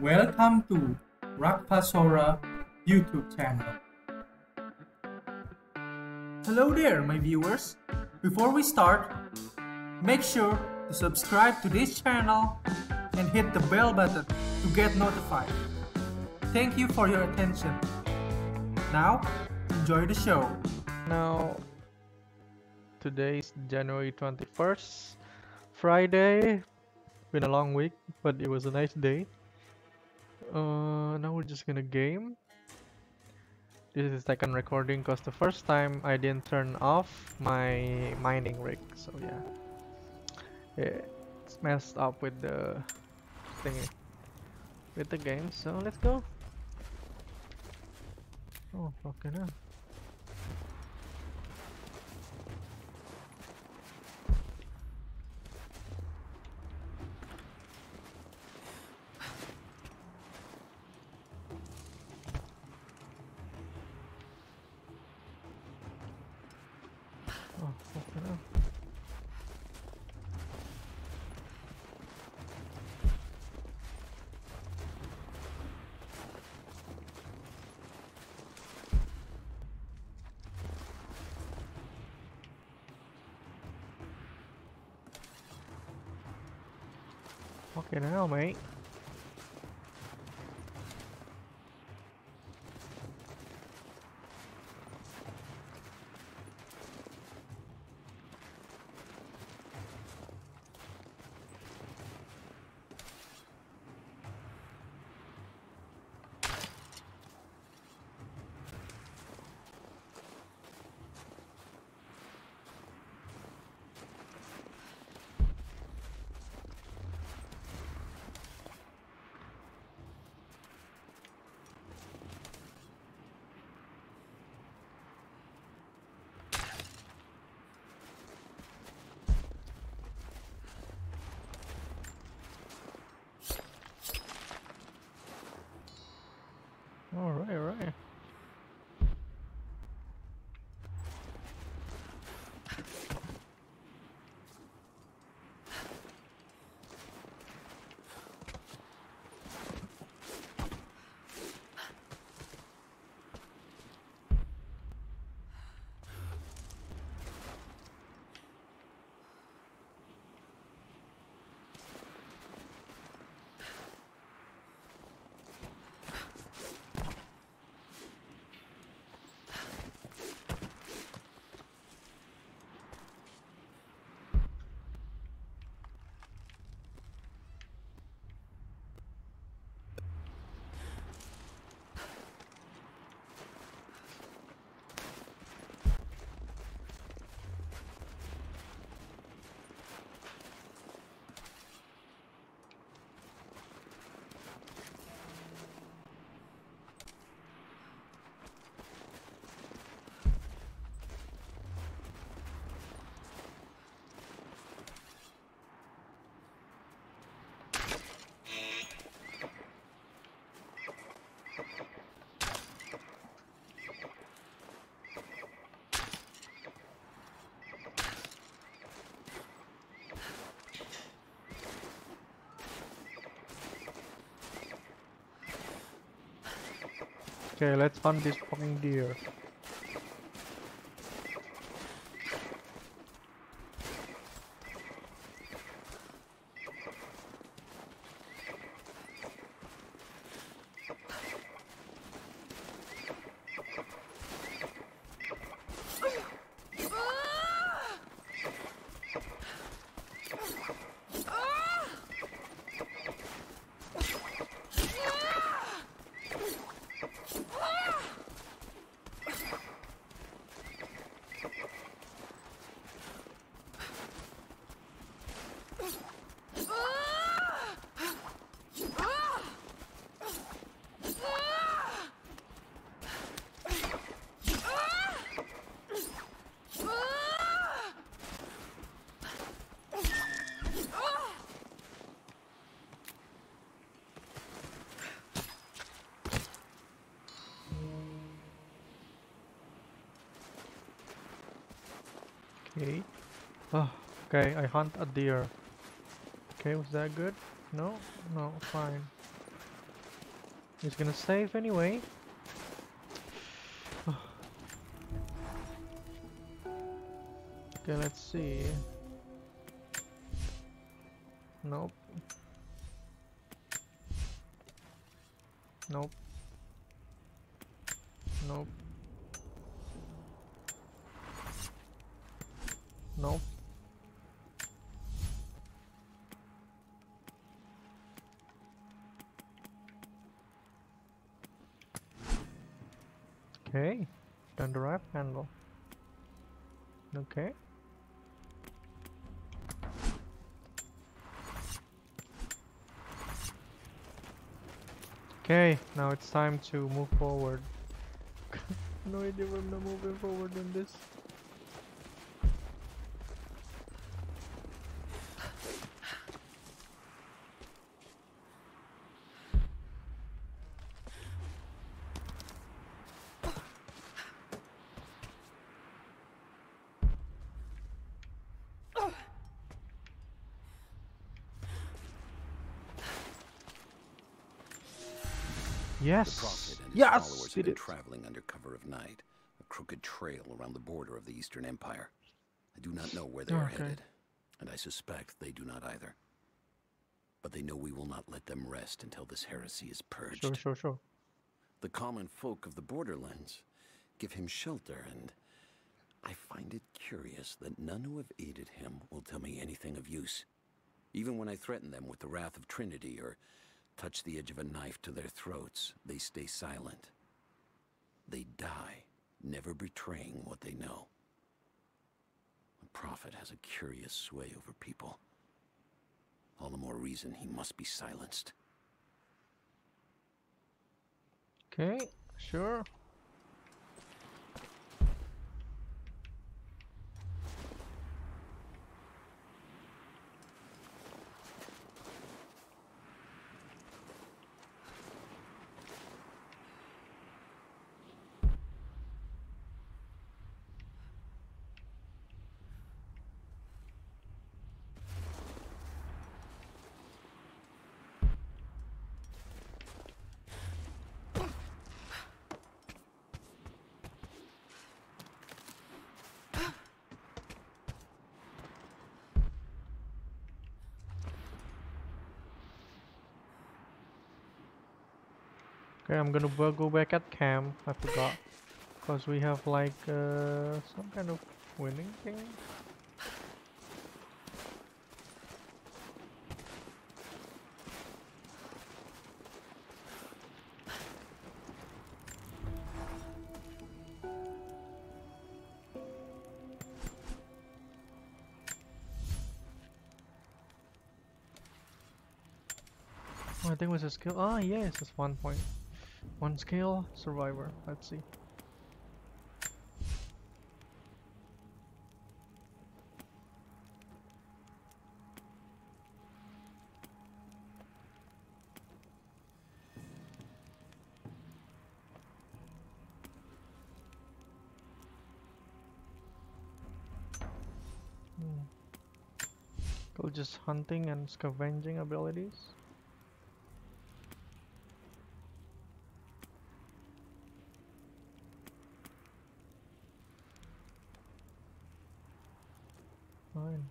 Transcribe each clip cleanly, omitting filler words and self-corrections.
Welcome to Rakpasora YouTube channel. Hello there, my viewers. Before we start, make sure to subscribe to this channel and hit the bell button to get notified. Thank you for your attention. Now, enjoy the show. Now, today's January 21st, Friday. Been a long week, but it was a nice day. Now we're just gonna game. This is the second recording because the first time I didn't turn off my mining rig, so yeah. It's messed up with the thingy, with the game, so let's go. Oh, fucking hell. Oh, fucking hell. Fucking hell, mate. Alright. Okay, let's hunt this fucking deer. Okay. Oh, okay, I hunt a deer. Okay, was that good? No? No, fine. He's gonna save anyway. Okay, let's see. Nope. Nope. Nope. Nope. Okay. Done the wrap handle. Okay. Okay, now it's time to move forward. No idea where I'm not moving forward in this. Yes! The Prophet and his Yes! followers Did have been it. traveling under cover of night, a crooked trail around the border of the Eastern Empire. I do not know where they are Okay. headed, and I suspect they do not either. But they know we will not let them rest until this heresy is purged. Sure. The common folk of the borderlands give him shelter, and I find it curious that none who have aided him will tell me anything of use. Even when I threaten them with the wrath of Trinity or touch the edge of a knife to their throats, they stay silent. They die, never betraying what they know. The Prophet has a curious sway over people. All the more reason he must be silenced. Okay, sure. Okay, I'm gonna go back at camp. I forgot. Because we have like some kind of winning thing. Oh, I think it was a skill. Ah, yes, it's 1 point. 1 skill, survivor. Let's see. Cool, just hunting and scavenging abilities. Fine.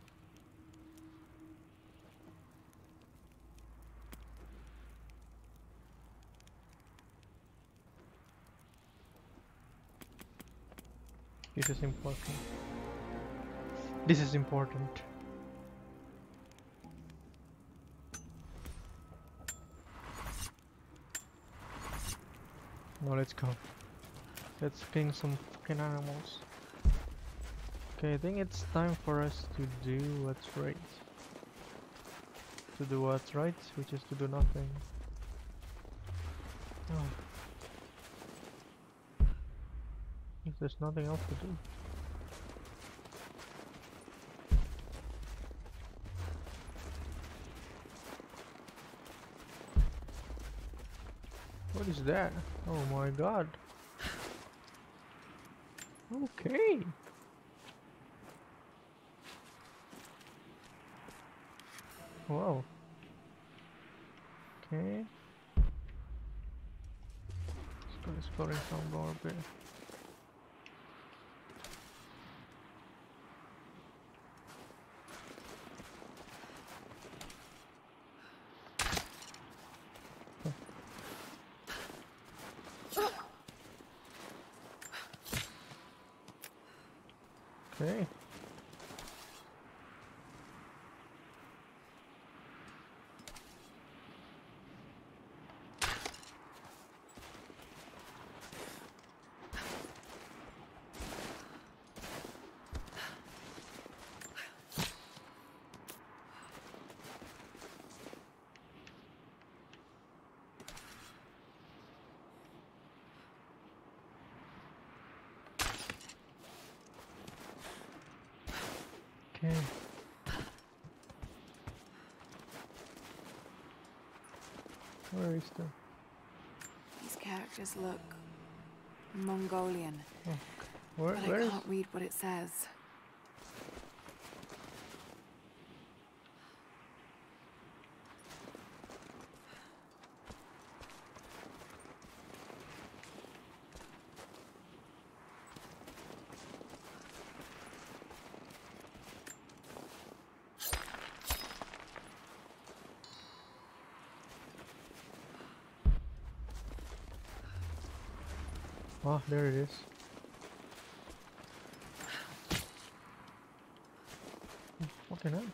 This is important. This is important. Now let's go. Let's king some fucking animals. Okay, I think it's time for us to do what's right. To do what's right, which is to do nothing. Oh. If there's nothing else to do. What is that? Oh my god. Okay. Wow. Okay. Exploring some garbage. Okay. Okay. Where is the? These characters look Mongolian, Oh, where but I is? can't read what it says. Oh, there it is. Fucking hell.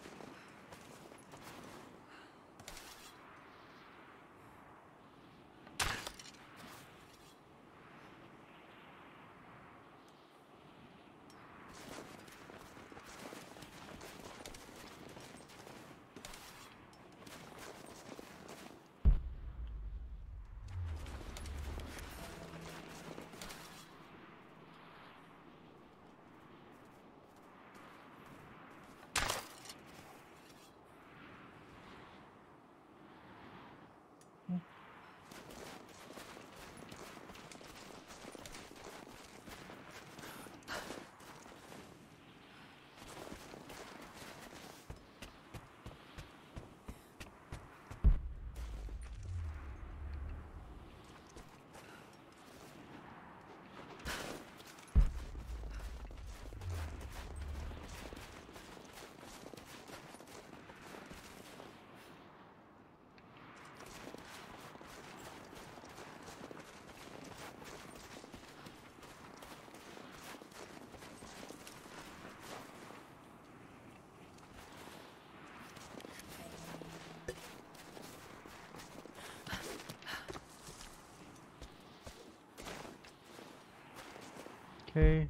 Okay.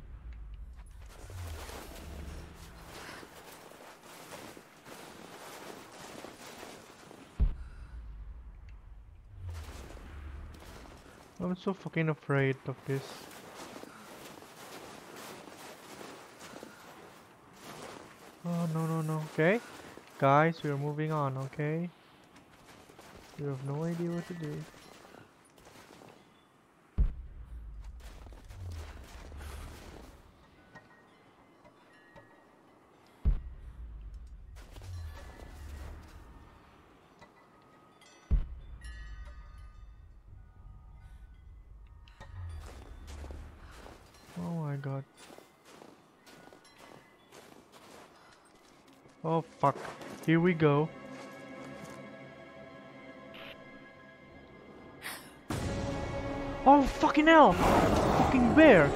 I'm so fucking afraid of this. Oh no no no. Okay. Guys, we're moving on, okay? We have no idea what to do. Oh my god. Oh fuck. Here we go. Oh fucking hell! Fucking bear!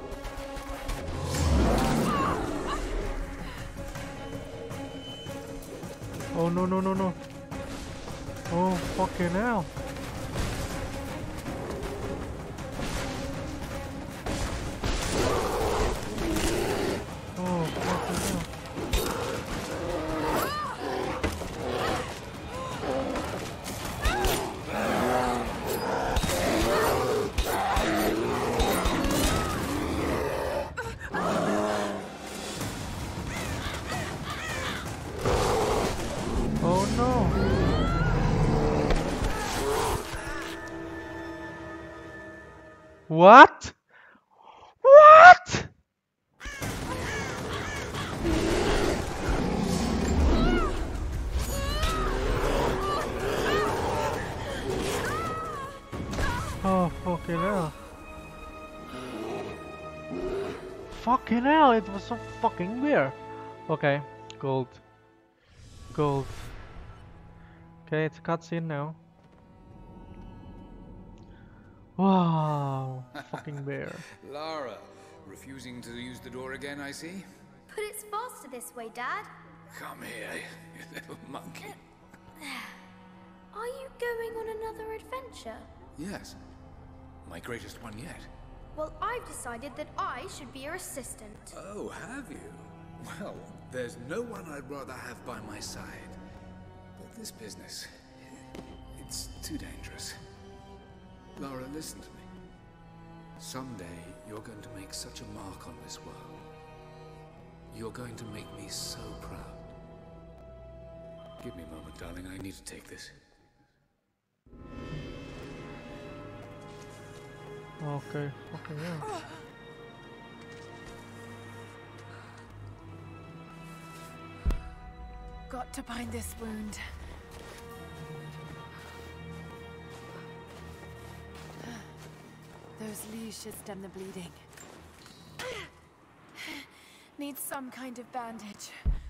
Oh no no no no. Oh fucking hell. Oh fucking hell. Oh no. What? What? Oh Fucking hell. Fucking hell, it was so fucking weird. Okay, gold. Gold. Okay, it's a cutscene now. Wow, fucking bear. Lara, refusing to use the door again, I see? But it's faster this way, Dad. Come here, you little monkey. Are you going on another adventure? Yes, my greatest one yet. Well, I've decided that I should be your assistant. Oh, have you? Well, there's no one I'd rather have by my side. But this business, it's too dangerous. Lara, listen to me. Someday, you're going to make such a mark on this world. You're going to make me so proud. Give me a moment, darling. I need to take this. Okay, fucking hell. Got to bind this wound. Those leaves should stem the bleeding. Needs some kind of bandage.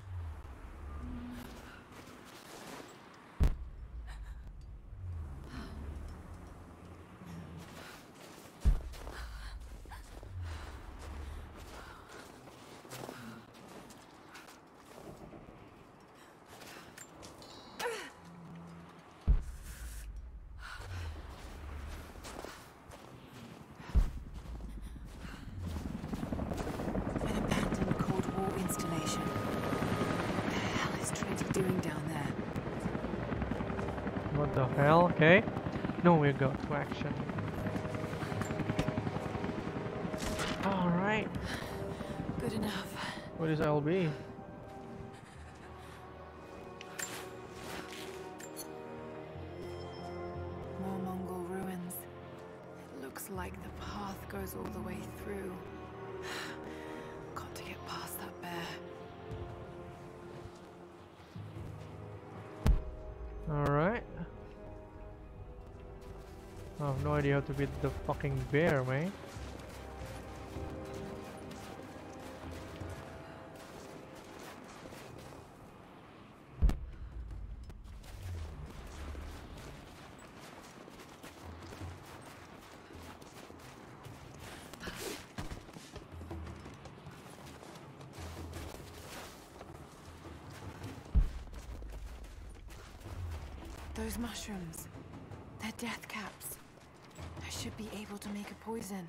An abandoned Cold War installation. What the hell is Trinity doing down there? What the hell? Okay. Now we go to action. Alright. Good enough. What is LB? More Mongol ruins. It looks like the path goes all the way through. Got to get past that bear. Alright. I have no idea how to beat the fucking bear, man. Those mushrooms. They're death caps. I should be able to make a poison.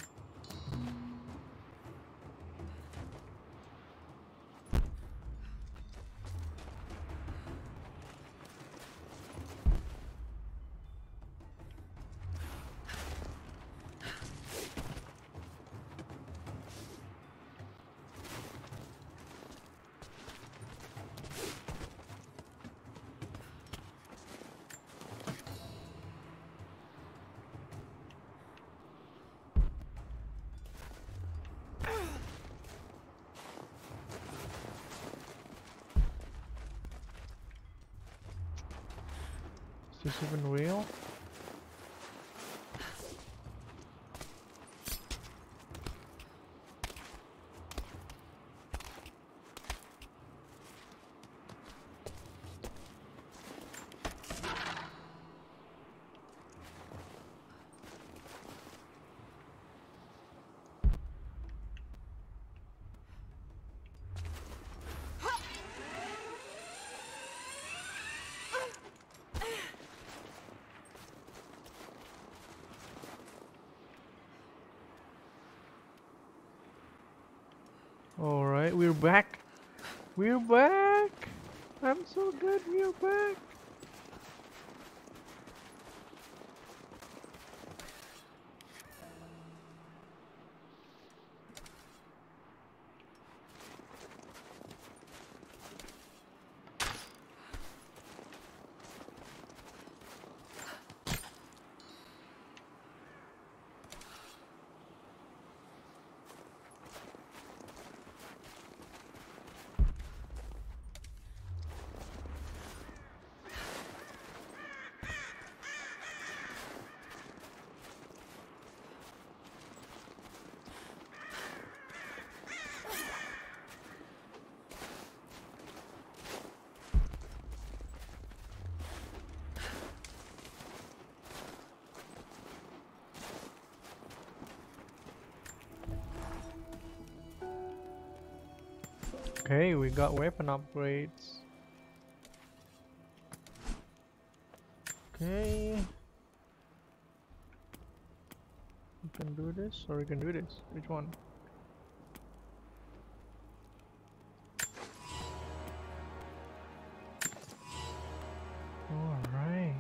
Is this even real? Alright, we're back. We're back. I'm so good, we're back. Okay, we got weapon upgrades. Okay. We can do this, or we can do this. Which one? Alright.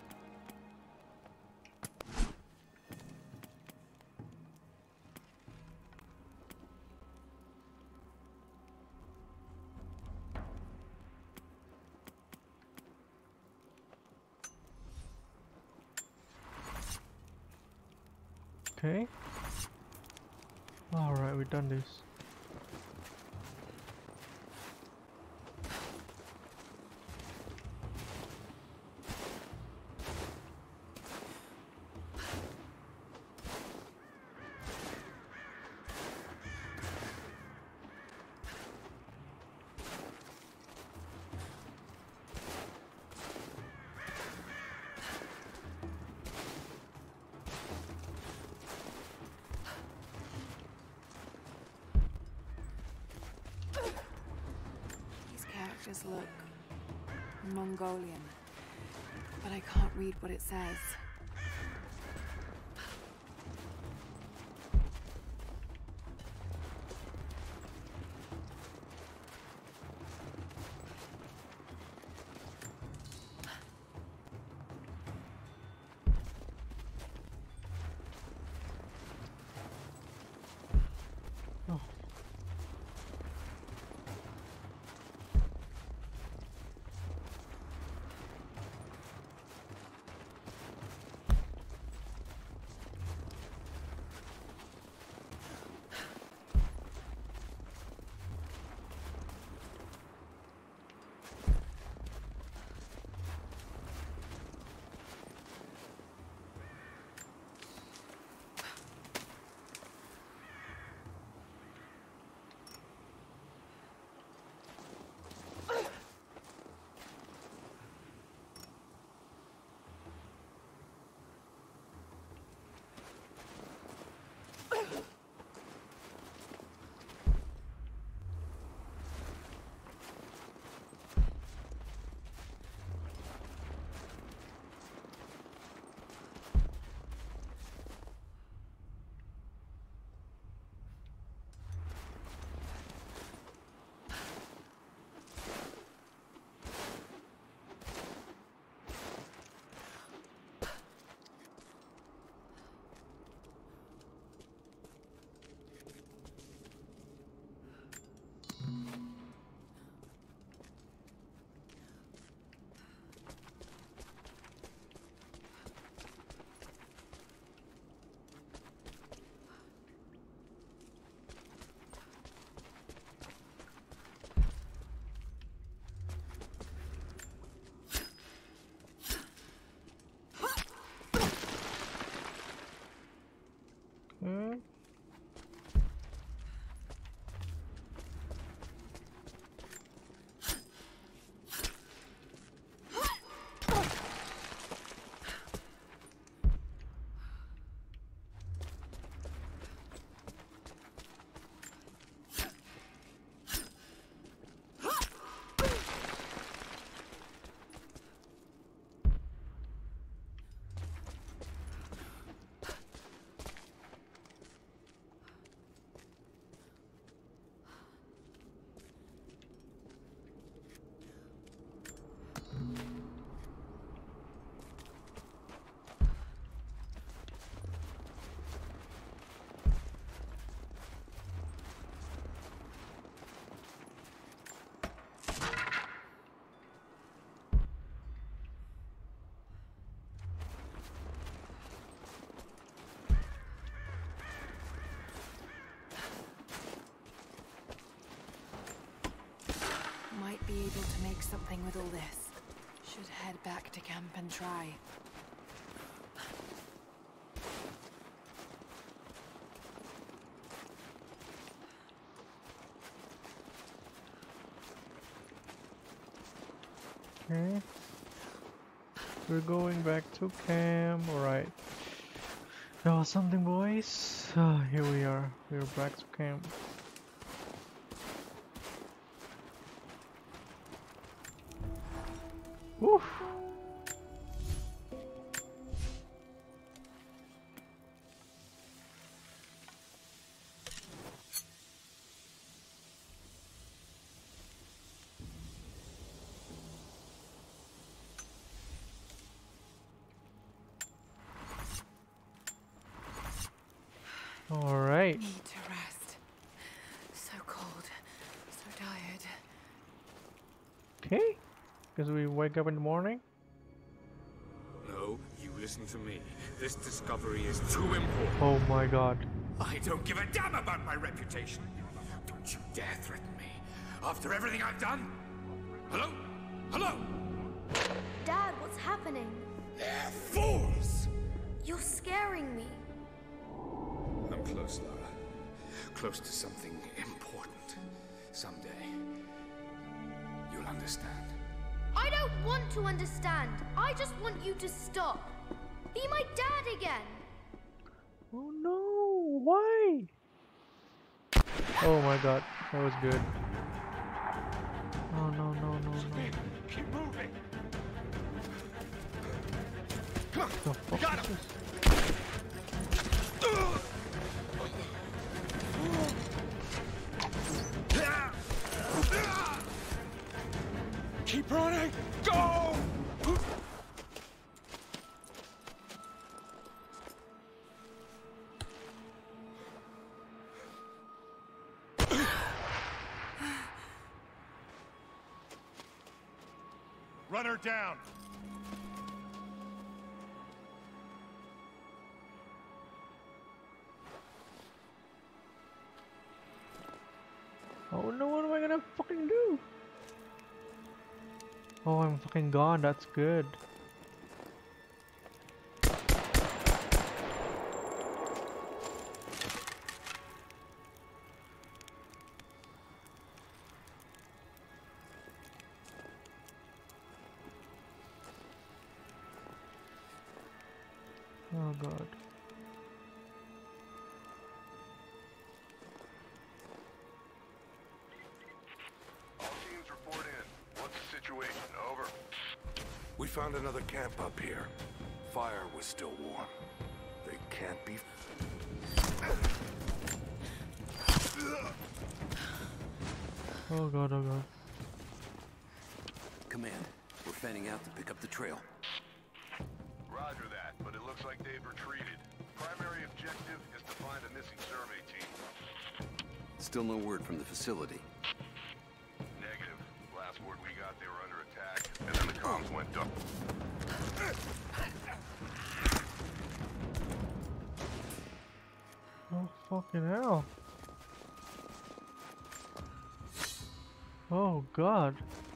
Okay. Alright, we've done this. These characters look Mongolian, but I can't read what it says. Oh. Okay. Might be able to make something with all this. Should head back to camp and try. Okay. We're going back to camp. Alright. That was something, boys. Here we are. We're back to camp. Oof. All right. Need to rest. So cold, so tired. Okay. Because we wake up in the morning. No, you listen to me. This discovery is too important. Oh my god. I don't give a damn about my reputation. Don't you dare threaten me. After everything I've done. Hello? Hello? Dad, what's happening? They're fools! You're scaring me. I'm close, Lara. Close to something important. Someday, you'll understand. I don't want to understand. I just want you to stop. Be my dad again. Oh no, why? Oh my god, that was good. Oh no, no, no, no. Keep moving! The fuck Got is him! this? Keep running! Go! Run her down! Oh no, what am I gonna fucking do? Oh, I'm fucking gone, that's good. Oh god. All teams report in. What's the situation? Over. We found another camp up here. Fire was still warm. They can't be... Oh god, oh god. Command, we're fanning out to pick up the trail. Roger that, but it looks like they've retreated. Primary objective is to find a missing survey team. Still no word from the facility. Negative. Last word we got, they were under attack, and then the comms went dark. Oh fucking hell. Oh god.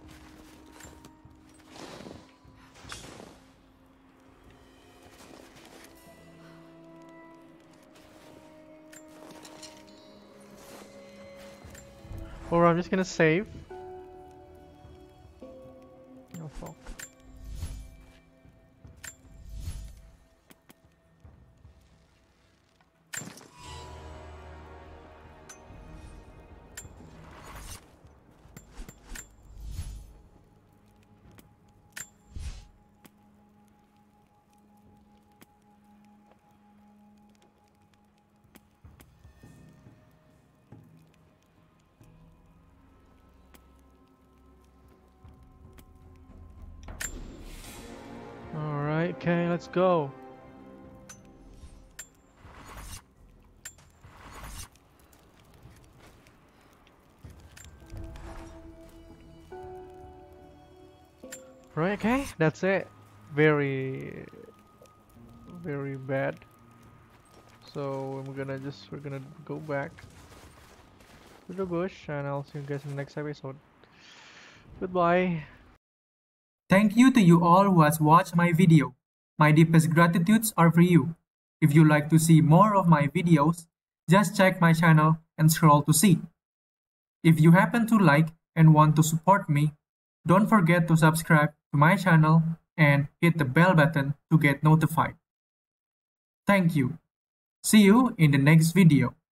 Or I'm just gonna save. Oh fuck. Alright, okay, let's go. Right, okay, that's it. Very bad. So we're gonna go back to the bush, and I'll see you guys in the next episode. Goodbye. Thank you to you all who has watched my video. My deepest gratitudes are for you. If you like to see more of my videos, just check my channel and scroll to see. If you happen to like and want to support me, don't forget to subscribe to my channel and hit the bell button to get notified. Thank you. See you in the next video.